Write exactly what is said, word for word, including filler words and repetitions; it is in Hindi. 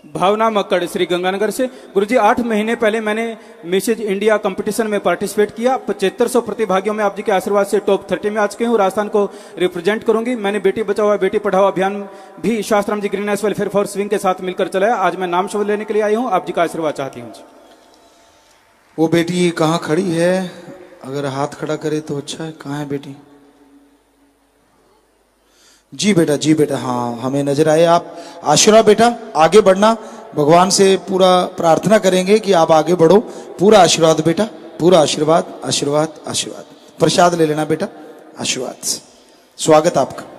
भावना मक्कड़ श्री गंगानगर से। गुरुजी, आठ महीने पहले मैंने मिसेज इंडिया कंपटीशन में पार्टिसिपेट किया। पचहत्तर सौ प्रतिभागियों में आप जी के आशीर्वाद से टॉप थर्टी में आ चुके हूँ। राजस्थान को रिप्रेजेंट करूंगी। मैंने बेटी बचाओ बेटी पढ़ाओ अभियान भी शास्त्राम जी ग्रीन वेलफेयर फॉर स्विंग के साथ मिलकर चलाया। आज मैं नाम शब्द लेने के लिए आई हूँ, आप जी का आशीर्वाद चाहती हूँ। वो बेटी कहाँ खड़ी है? अगर हाथ खड़ा करे तो अच्छा है। कहाँ है बेटी? जी बेटा, जी बेटा, हाँ हमें नजर आए आप। आशीर्वाद बेटा, आगे बढ़ना। भगवान से पूरा प्रार्थना करेंगे कि आप आगे बढ़ो। पूरा आशीर्वाद बेटा, पूरा आशीर्वाद, आशीर्वाद, आशीर्वाद। प्रसाद ले लेना बेटा, आशीर्वाद। स्वागत आपका।